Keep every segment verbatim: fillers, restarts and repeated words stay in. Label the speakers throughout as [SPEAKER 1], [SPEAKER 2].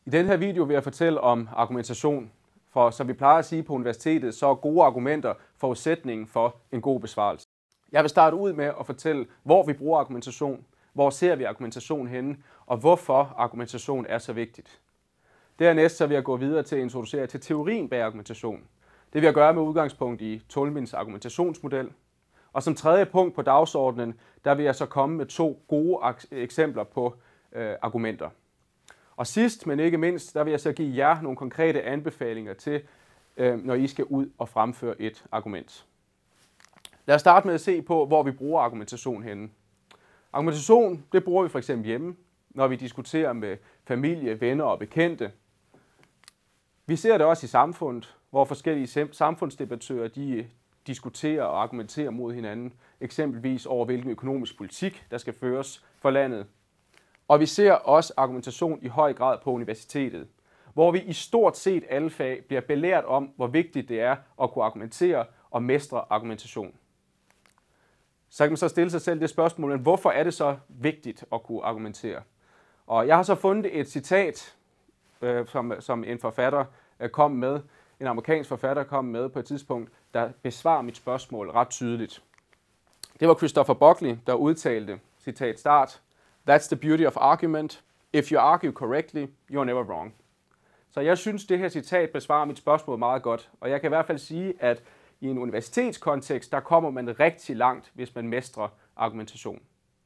[SPEAKER 1] I denne her video vil jeg fortælle om argumentation, for som vi plejer at sige på universitetet, så er gode argumenter forudsætningen for en god besvarelse. Jeg vil starte ud med at fortælle, hvor vi bruger argumentation, hvor ser vi argumentation henne, og hvorfor argumentation er så vigtigt. Dernæst så vil jeg gå videre til at introducere til teorien bag argumentation. Det vil jeg gøre med udgangspunkt i Toulmins argumentationsmodel. Og som tredje punkt på dagsordenen, der vil jeg så komme med to gode eksempler på øh, argumenter. Og sidst, men ikke mindst, der vil jeg så give jer nogle konkrete anbefalinger til, øh, når I skal ud og fremføre et argument. Lad os starte med at se på, hvor vi bruger argumentation henne. Argumentation, det bruger vi for eksempel hjemme, når vi diskuterer med familie, venner og bekendte. Vi ser det også i samfundet, hvor forskellige samfundsdebattører de diskuterer og argumenterer mod hinanden, eksempelvis over hvilken økonomisk politik, der skal føres for landet. Og vi ser også argumentation i høj grad på universitetet, hvor vi i stort set alle fag bliver belært om, hvor vigtigt det er at kunne argumentere og mestre argumentation. Så kan man så stille sig selv det spørgsmål, hvorfor er det så vigtigt at kunne argumentere? Og jeg har så fundet et citat, øh, som, som en forfatter øh, kom med, en amerikansk forfatter kom med på et tidspunkt, der besvarer mit spørgsmål ret tydeligt. Det var Christopher Buckley, der udtalte, citat start, "That's the beauty of argument. If you argue correctly, you're never wrong." Så jeg synes, det her citat besvarer mit spørgsmål meget godt, og jeg kan i hvert fald sige, at i en universitetskontekst, der kommer man rigtig langt, hvis man mestrer argumentation.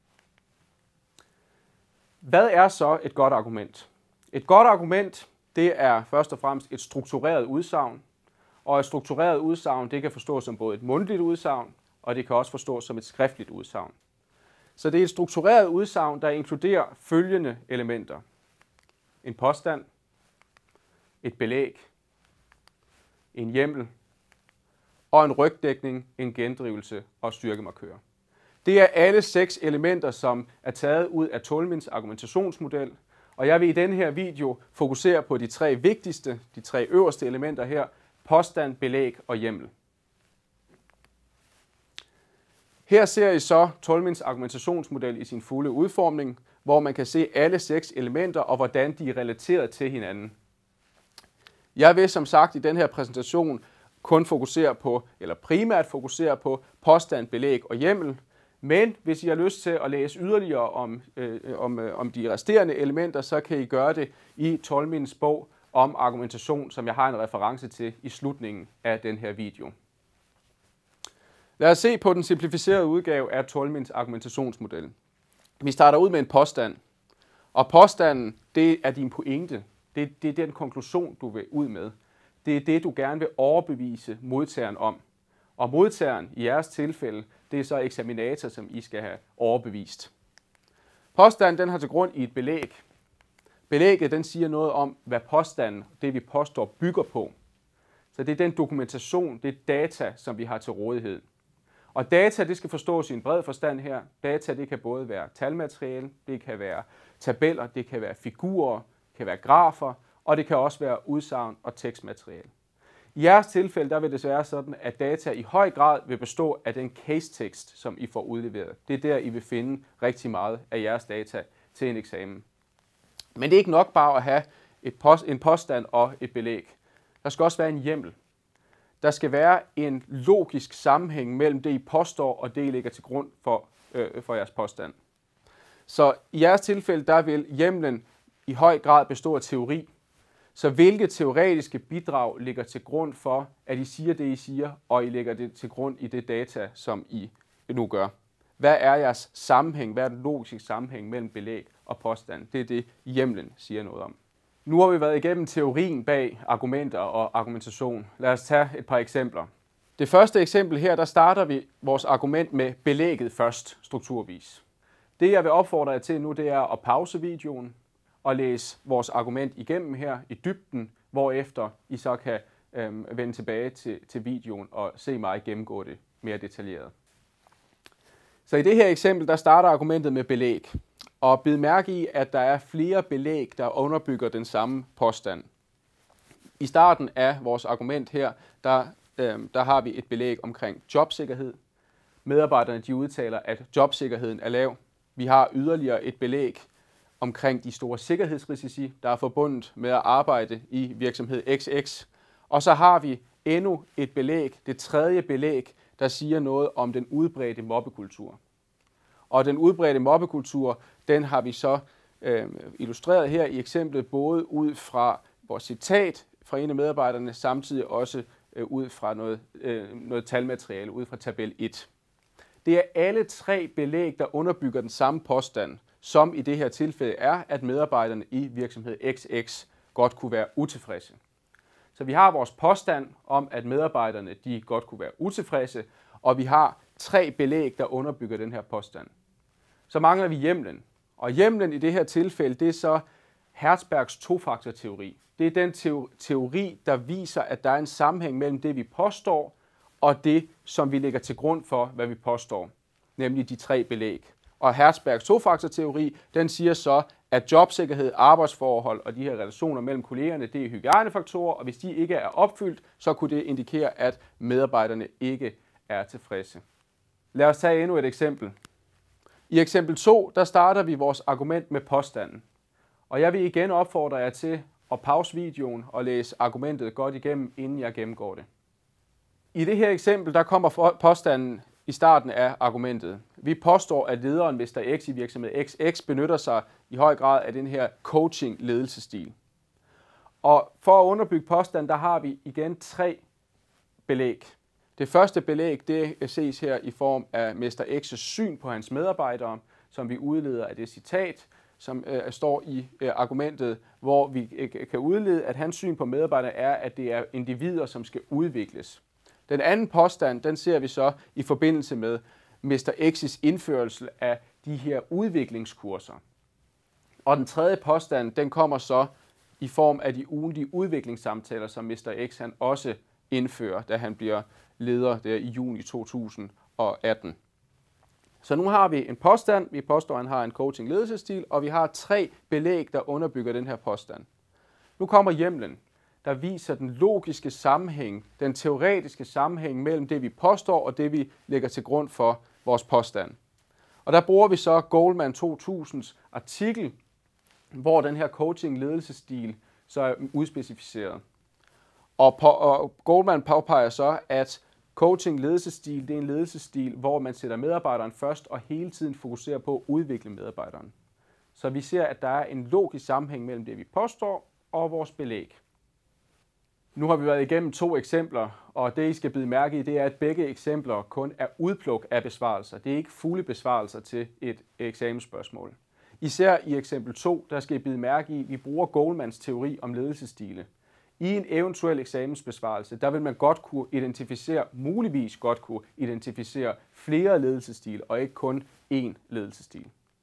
[SPEAKER 1] Hvad er så et godt argument? Et godt argument, det er først og fremmest et struktureret udsagn, og et struktureret udsagn, det kan forstås som både et mundtligt udsagn, og det kan også forstås som et skriftligt udsagn. Så det er et struktureret udsagn, der inkluderer følgende elementer. En påstand, et belæg, en hjemmel og en rygdækning, en gendrivelse og styrkemarkør. Det er alle seks elementer, som er taget ud af Toulmins argumentationsmodel, og jeg vil i denne her video fokusere på de tre vigtigste, de tre øverste elementer her, påstand, belæg og hjemmel. Her ser I så Toulmins argumentationsmodel i sin fulde udformning, hvor man kan se alle seks elementer og hvordan de er relateret til hinanden. Jeg vil som sagt i den her præsentation kun fokusere på, eller primært fokusere på påstand, belæg og hjemmel. Men hvis I har lyst til at læse yderligere om, øh, om, øh, om de resterende elementer, så kan I gøre det i Toulmins bog om argumentation, som jeg har en reference til i slutningen af den her video. Lad os se på den simplificerede udgave af Toulmins argumentationsmodel. Vi starter ud med en påstand, og påstanden, det er din pointe. Det, det er den konklusion, du vil ud med. Det er det, du gerne vil overbevise modtageren om. Og modtageren, i jeres tilfælde, det er så eksaminator, som I skal have overbevist. Påstanden, den har til grund i et belæg. Belægget, den siger noget om, hvad påstanden, det vi påstår, bygger på. Så det er den dokumentation, det er data, som vi har til rådighed. Og data, det skal forstås i en bred forstand her. Data, det kan både være talmateriale, det kan være tabeller, det kan være figurer, det kan være grafer, og det kan også være udsagn og tekstmateriale. I jeres tilfælde, der vil det være sådan, at data i høj grad vil bestå af den case-tekst, som I får udleveret. Det er der, I vil finde rigtig meget af jeres data til en eksamen. Men det er ikke nok bare at have et post, en påstand og et belæg. Der skal også være en hjemmel. Der skal være en logisk sammenhæng mellem det, I påstår, og det, I lægger til grund for, øh, for jeres påstand. Så i jeres tilfælde, der vil hjemmelen i høj grad bestå af teori. Så hvilke teoretiske bidrag ligger til grund for, at I siger det, I siger, og I lægger det til grund i det data, som I nu gør? Hvad er jeres sammenhæng? Hvad er den logiske sammenhæng mellem belæg og påstand? Det er det, hjemmelen siger noget om. Nu har vi været igennem teorien bag argumenter og argumentation. Lad os tage et par eksempler. Det første eksempel her, der starter vi vores argument med belægget først, strukturvis. Det jeg vil opfordre jer til nu, det er at pause videoen og læse vores argument igennem her i dybden, hvorefter I så kan øh, vende tilbage til, til videoen og se mig gennemgå det mere detaljeret. Så i det her eksempel, der starter argumentet med belæg. Og bid mærke i, at der er flere belæg, der underbygger den samme påstand. I starten af vores argument her, der, øh, der har vi et belæg omkring jobsikkerhed. Medarbejderne de udtaler, at jobsikkerheden er lav. Vi har yderligere et belæg omkring de store sikkerhedsrisici, der er forbundet med at arbejde i virksomhed X X. Og så har vi endnu et belæg, det tredje belæg, der siger noget om den udbredte mobbekultur. Og den udbredte mobbekultur, den har vi så øh, illustreret her i eksemplet, både ud fra vores citat fra en af medarbejderne, samtidig også øh, ud fra noget, øh, noget talmateriale, ud fra tabel et. Det er alle tre belæg, der underbygger den samme påstand, som i det her tilfælde er, at medarbejderne i virksomhed X X godt kunne være utilfredse. Så vi har vores påstand om, at medarbejderne de godt kunne være utilfredse, og vi har tre belæg, der underbygger den her påstand. Så mangler vi hjemlen. Og hjemlen i det her tilfælde, det er så Herzbergs tofaktorteori. Det er den teori, der viser, at der er en sammenhæng mellem det, vi påstår, og det, som vi lægger til grund for, hvad vi påstår, nemlig de tre belæg. Og Herzbergs tofaktorteori, den siger så, at jobsikkerhed, arbejdsforhold og de her relationer mellem kollegerne, det er hygiejnefaktorer, og hvis de ikke er opfyldt, så kunne det indikere, at medarbejderne ikke er tilfredse. Lad os tage endnu et eksempel. I eksempel to, der starter vi vores argument med påstanden. Og jeg vil igen opfordre jer til at pause videoen og læse argumentet godt igennem, inden jeg gennemgår det. I det her eksempel, der kommer påstanden i starten af argumentet. Vi påstår, at lederen mister X i virksomhed X X benytter sig i høj grad af den her coaching-ledelsesstil. Og for at underbygge påstanden, der har vi igen tre belæg. Det første belæg, det ses her i form af mester X's syn på hans medarbejdere, som vi udleder af det citat, som øh, står i øh, argumentet, hvor vi øh, kan udlede, at hans syn på medarbejdere er, at det er individer, som skal udvikles. Den anden påstand, den ser vi så i forbindelse med mester X's indførelse af de her udviklingskurser. Og den tredje påstand, den kommer så i form af de ugentlige udviklingssamtaler, som mester X han også indfører, da han bliver leder der i juni to tusind og atten. Så nu har vi en påstand, vi påstår, at han har en coaching-ledelsesstil, og vi har tre belæg, der underbygger den her påstand. Nu kommer hjemlen, der viser den logiske sammenhæng, den teoretiske sammenhæng mellem det, vi påstår, og det, vi lægger til grund for vores påstand. Og der bruger vi så Goldman to tusинds artikel, hvor den her coaching-ledelsesstil så er udspecificeret. Og, på, og Goldman påpeger så, at coaching-ledelsesstil, det er en ledelsesstil, hvor man sætter medarbejderen først og hele tiden fokuserer på at udvikle medarbejderen. Så vi ser, at der er en logisk sammenhæng mellem det, vi påstår, og vores belæg. Nu har vi været igennem to eksempler, og det I skal bide mærke i, det er, at begge eksempler kun er udpluk af besvarelser. Det er ikke fulde besvarelser til et eksamensspørgsmål. Især i eksempel to, der skal I bide mærke i, at vi bruger Goldmans teori om ledelsesstile. I en eventuel eksamensbesvarelse, der vil man godt kunne identificere, muligvis godt kunne identificere flere ledelsesstile, og ikke kun én ledelsesstil.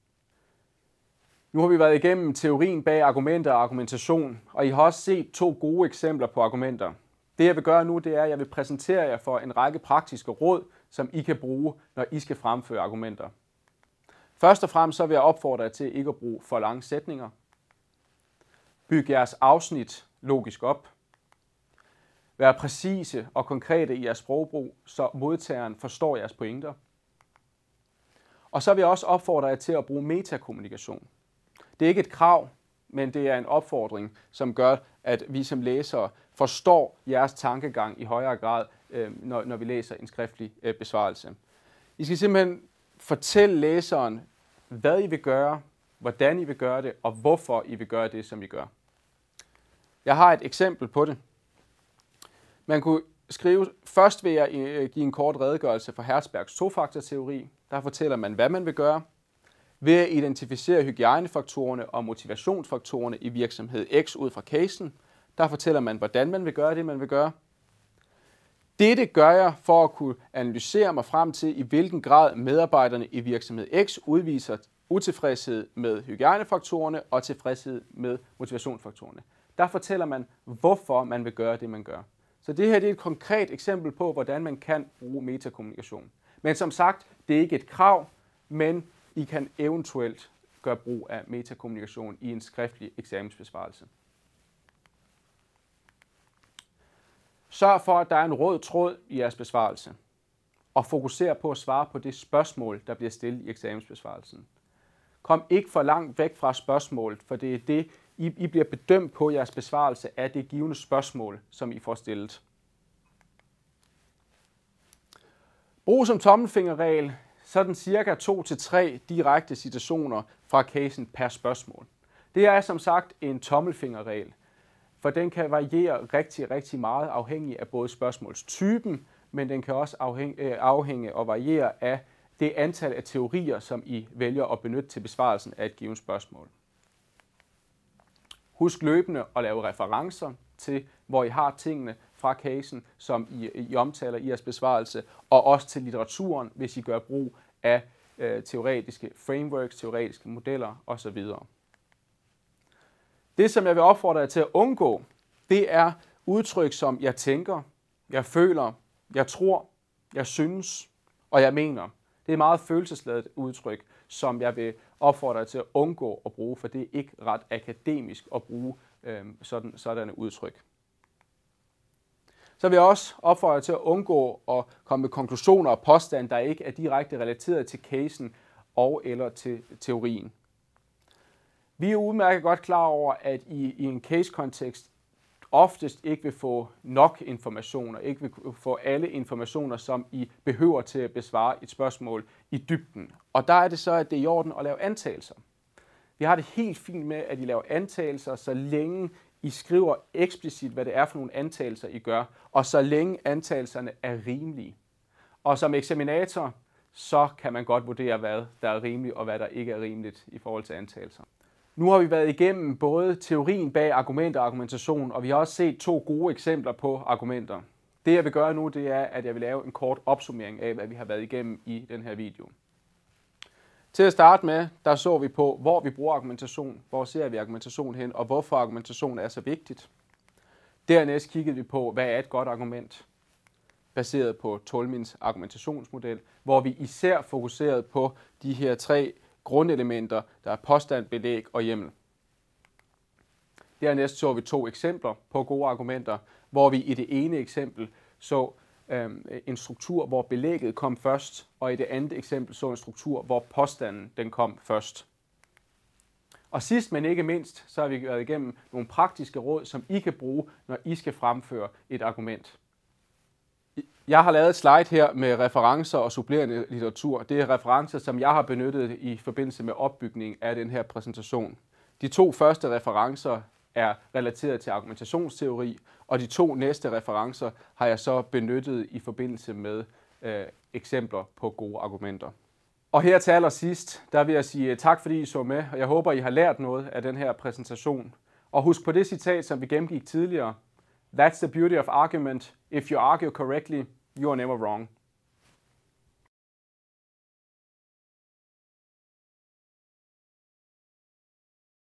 [SPEAKER 1] Nu har vi været igennem teorien bag argumenter og argumentation, og I har også set to gode eksempler på argumenter. Det jeg vil gøre nu, det er, at jeg vil præsentere jer for en række praktiske råd, som I kan bruge, når I skal fremføre argumenter. Først og fremmest så vil jeg opfordre jer til ikke at bruge for lange sætninger. Byg jeres afsnit logisk op. Vær præcise og konkrete i jeres sprogbrug, så modtageren forstår jeres pointer. Og så vil jeg også opfordre jer til at bruge metakommunikation. Det er ikke et krav, men det er en opfordring, som gør, at vi som læsere forstår jeres tankegang i højere grad, når, når vi læser en skriftlig besvarelse. I skal simpelthen fortælle læseren, hvad I vil gøre, hvordan I vil gøre det, og hvorfor I vil gøre det, som I gør. Jeg har et eksempel på det. Man kunne skrive, først vil jeg give en kort redegørelse for Herzbergs tofaktorteori. Der fortæller man, hvad man vil gøre. Ved at identificere hygiejnefaktorerne og motivationsfaktorerne i virksomhed X ud fra casen, der fortæller man, hvordan man vil gøre det, man vil gøre. Dette gør jeg for at kunne analysere mig frem til, i hvilken grad medarbejderne i virksomhed X udviser utilfredshed med hygiejnefaktorerne og tilfredshed med motivationsfaktorerne. Der fortæller man, hvorfor man vil gøre det, man gør. Så det her det er et konkret eksempel på, hvordan man kan bruge metakommunikation. Men som sagt, det er ikke et krav, men I kan eventuelt gøre brug af metakommunikation i en skriftlig eksamensbesvarelse. Sørg for, at der er en rød tråd i jeres besvarelse, og fokuser på at svare på det spørgsmål, der bliver stillet i eksamensbesvarelsen. Kom ikke for langt væk fra spørgsmålet, for det er det, I, I bliver bedømt på jeres besvarelse af det givne spørgsmål, som I får stillet. Brug som tommelfingerregel sådan cirka to til tre direkte citationer fra casen per spørgsmål. Det er som sagt en tommelfingerregel, for den kan variere rigtig, rigtig meget afhængig af både spørgsmålstypen, men den kan også afhænge, afhænge og variere af det antal af teorier, som I vælger at benytte til besvarelsen af et givet spørgsmål. Husk løbende at lave referencer til, hvor I har tingene fra casen, som I, I omtaler i jeres besvarelse, og også til litteraturen, hvis I gør brug af øh, teoretiske frameworks, teoretiske modeller osv. Det, som jeg vil opfordre jer til at undgå, det er udtryk som jeg tænker, jeg føler, jeg tror, jeg synes og jeg mener. Det er meget følelsesladet udtryk, som jeg vil opfordre jer til at undgå at bruge, for det er ikke ret akademisk at bruge øh, sådan, sådanne udtryk. Så vil jeg også opfordre jer til at undgå at komme med konklusioner og påstande, der ikke er direkte relateret til casen og eller til teorien. Vi er udmærket godt klar over, at I i en case-kontekst oftest ikke vil få nok informationer, ikke vil få alle informationer, som I behøver til at besvare et spørgsmål i dybden. Og der er det så, at det er i orden at lave antagelser. Vi har det helt fint med, at I laver antagelser, så længe I skriver eksplicit, hvad det er for nogle antagelser, I gør, og så længe antagelserne er rimelige. Og som eksaminator, så kan man godt vurdere, hvad der er rimeligt og hvad der ikke er rimeligt i forhold til antagelser. Nu har vi været igennem både teorien bag argument og argumentation, og vi har også set to gode eksempler på argumenter. Det jeg vil gøre nu, det er, at jeg vil lave en kort opsummering af, hvad vi har været igennem i den her video. Til at starte med, der så vi på, hvor vi bruger argumentation, hvor ser vi argumentation hen, og hvorfor argumentation er så vigtigt. Dernæst kiggede vi på, hvad er et godt argument, baseret på Tolmins argumentationsmodel, hvor vi især fokuserede på de her tre grundelementer, der er påstand, belæg og hjemmel. Dernæst så vi to eksempler på gode argumenter, hvor vi i det ene eksempel så øhm, en struktur, hvor belægget kom først, og i det andet eksempel så en struktur, hvor påstanden den kom først. Og sidst men ikke mindst, så har vi været igennem nogle praktiske råd, som I kan bruge, når I skal fremføre et argument. Jeg har lavet et slide her med referencer og supplerende litteratur. Det er referencer, som jeg har benyttet i forbindelse med opbygning af den her præsentation. De to første referencer er relateret til argumentationsteori, og de to næste referencer har jeg så benyttet i forbindelse med øh, eksempler på gode argumenter. Og her til allersidst, der vil jeg sige tak, fordi I så med, og jeg håber, I har lært noget af den her præsentation. Og husk på det citat, som vi gennemgik tidligere. That's the beauty of argument. If you argue correctly, you are never wrong.